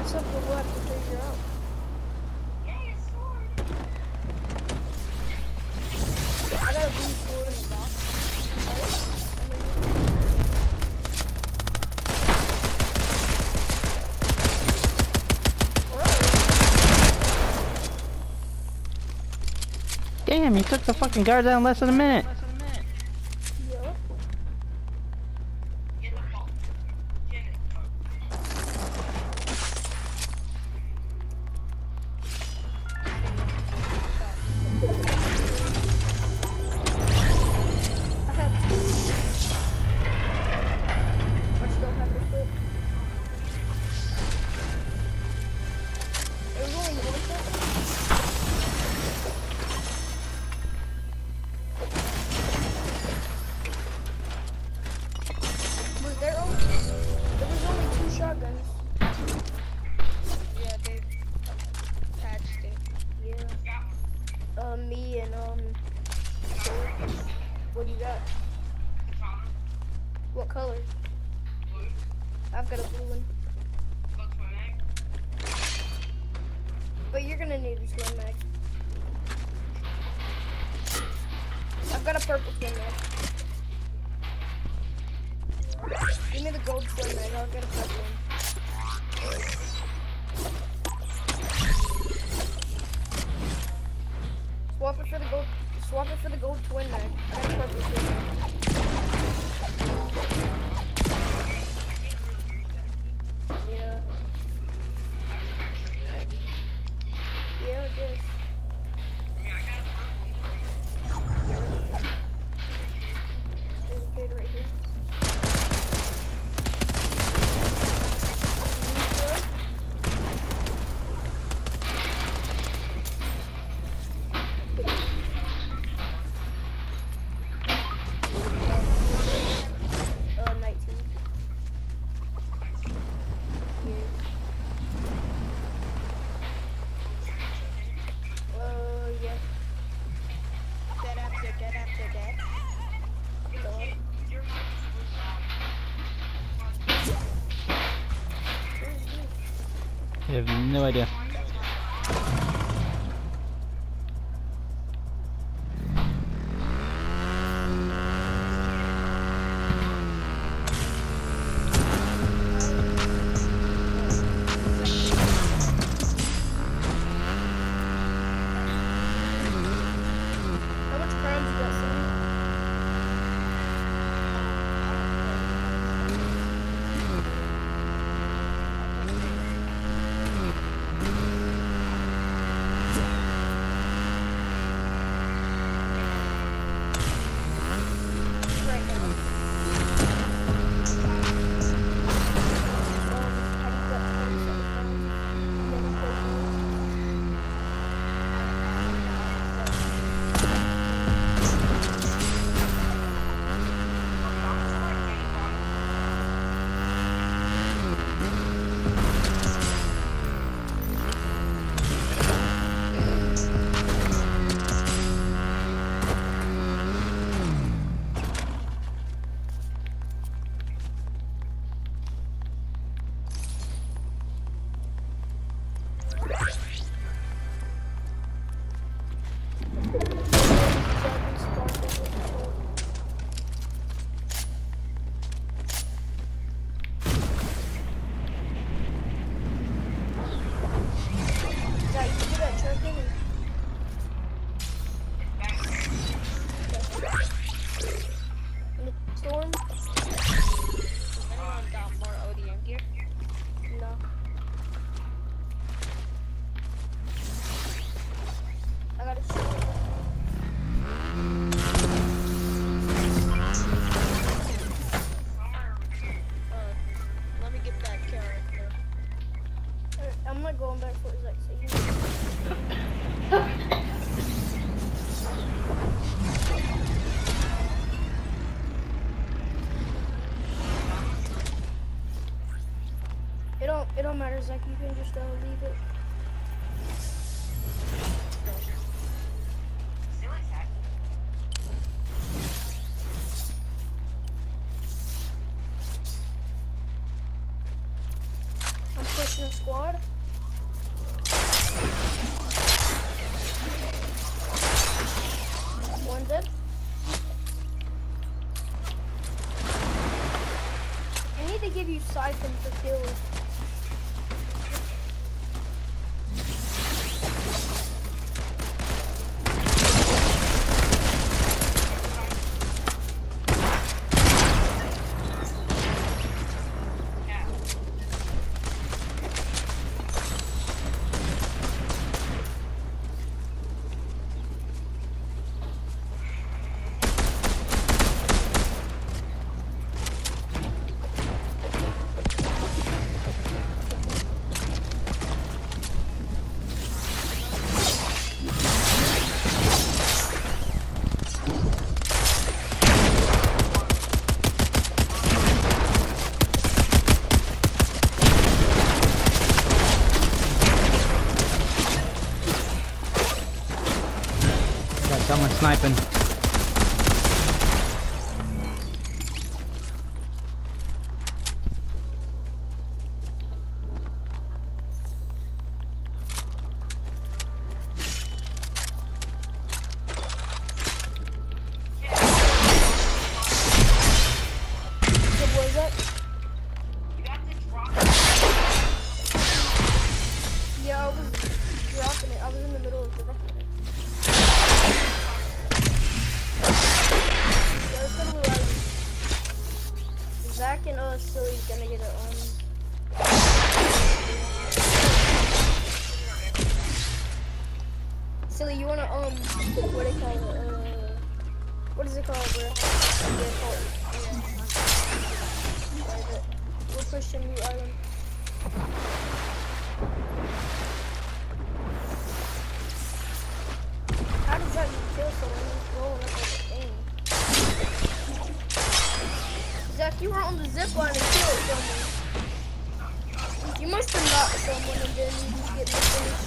That's something we'll have to figure out. I got a blue sword in the box. Damn, you took the fucking guard down in less than a minute. Yeah. Me and what do you got? What color? Blue. I've got a blue one. But you're gonna need a swim mag. I've got a purple swim mag. Give me the gold swim mag, I'll get a purple one. Swap it for the gold. Swap it for the gold twin mag. I got a purple twin mag. Yeah. Yeah, it is. There's a kid right here. I have no idea. How much crowns you got, Sammy? Right now. Storm? Anyone got more ODM gear? No. I got a sword. Let me get that character. I'm not going back for his exit. It don't matter, Zach. You can just leave it. I'm pushing. In a squad. One dead. I need to give you siphon for kills. Someone sniping. What was that? Yeah, I was dropping it. I was in the middle of dropping it. Zach and Silly's gonna get it on. Silly, you wanna what do they call it? What is it called, bro? We'll push to new island. How does that kill someone who's rolling up like a thing? Zach, you were on the zip line and killed someone. You must have knocked someone and then you just get missing.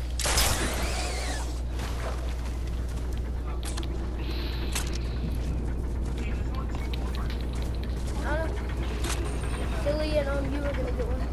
I don't know. Billy and you were gonna get one.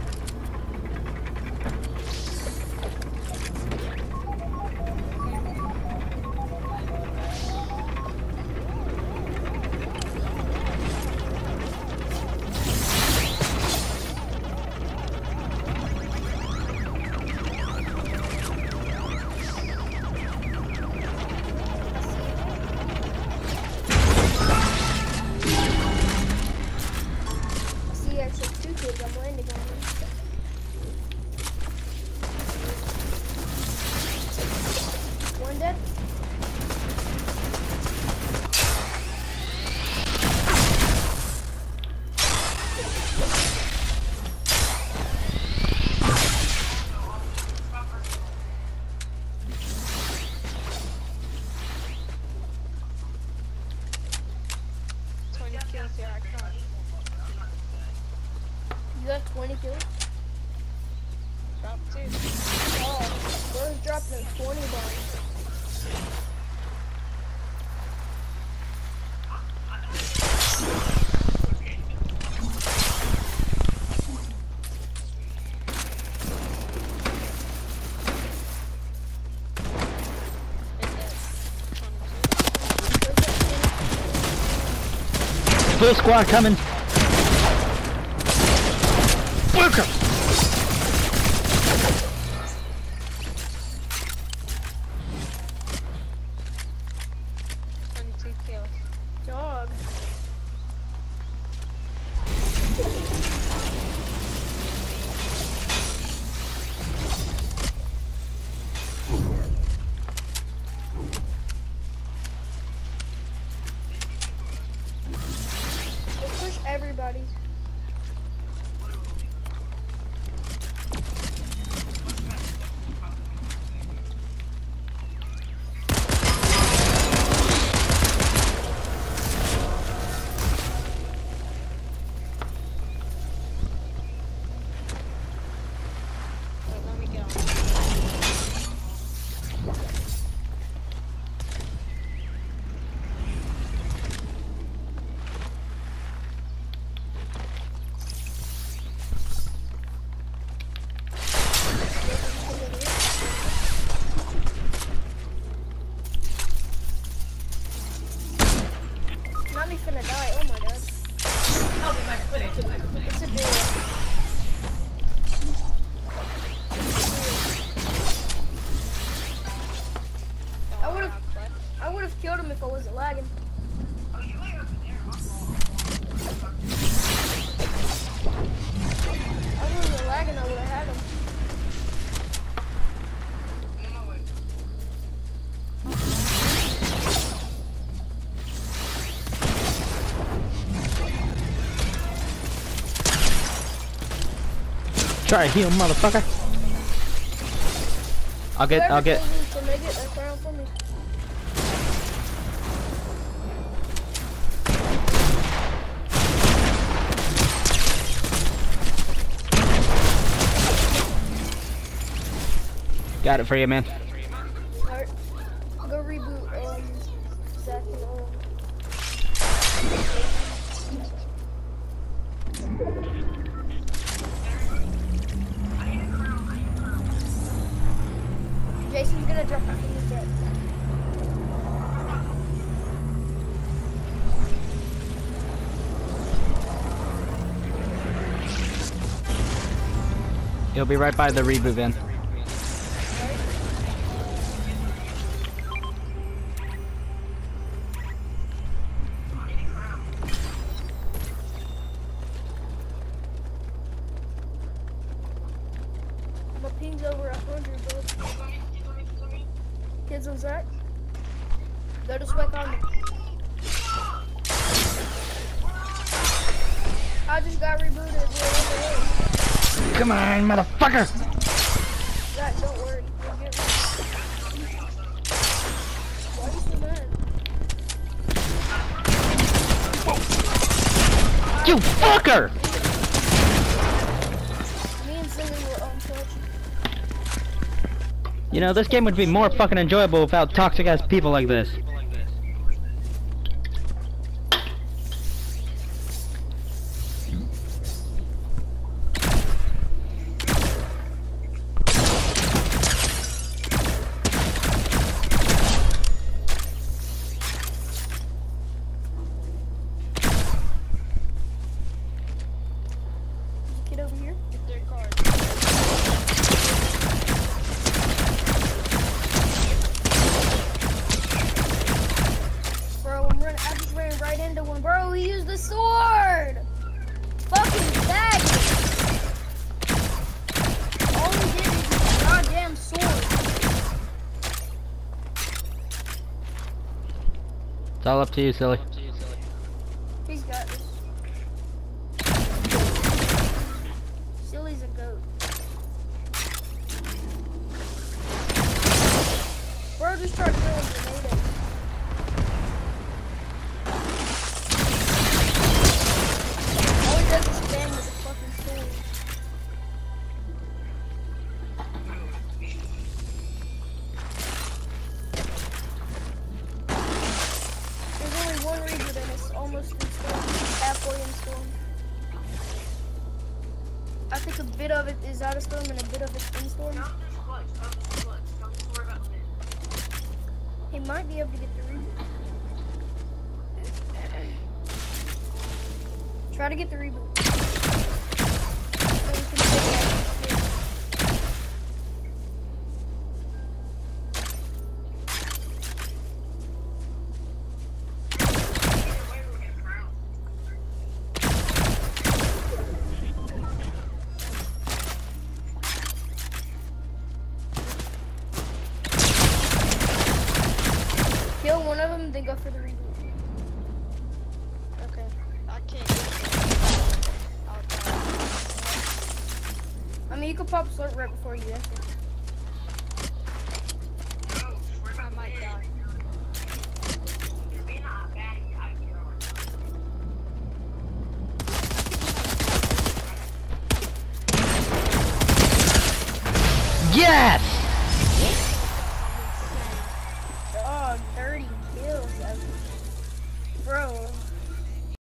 You got 20 kills? Drop 2. Oh, bro's dropping 20 bombs. Full squad coming. Welcome. 22 kills. Dog. Let's push everybody. Wait, let me get on. really finna die. Oh my god. It's a duo. I would have killed him if I wasn't lagging. I wasn't lagging, I would have had him. Try to heal, motherfucker. I'll get. To make it, that's around for me. Got it for you, man. Alright. Go reboot, Zach and all. Jason's gonna drop off in the jet. He'll be right by the reboot van. My ping's over 100, bro. Kids on Zach. Go to Spike on me. I just got rebooted. Come on, motherfucker! Zach, don't worry. You'll get Why are you so mad? You fucker! Me and Silly were on touch. You know, this game would be more fucking enjoyable without toxic ass people like this. Get over here. Get their card. Bro, I just ran right into one. Bro, he used the sword! Fucking bag! All he did is use the goddamn sword. It's all up to you, silly. He's got this. Silly's a goat. Bro, just start throwing grenades. All he does is spam with the fucking sword. There's only one reboot and it's almost installed. Halfway installed. I think a bit of it is out of storm and a bit of it's in storm. He might be able to get the reboot. Try to get the reboot. So we can take that. Kill one of them, then go for the reboot. Okay. I can't. I'll die. I mean, you could pop slurp right before you enter. I might die. Yes!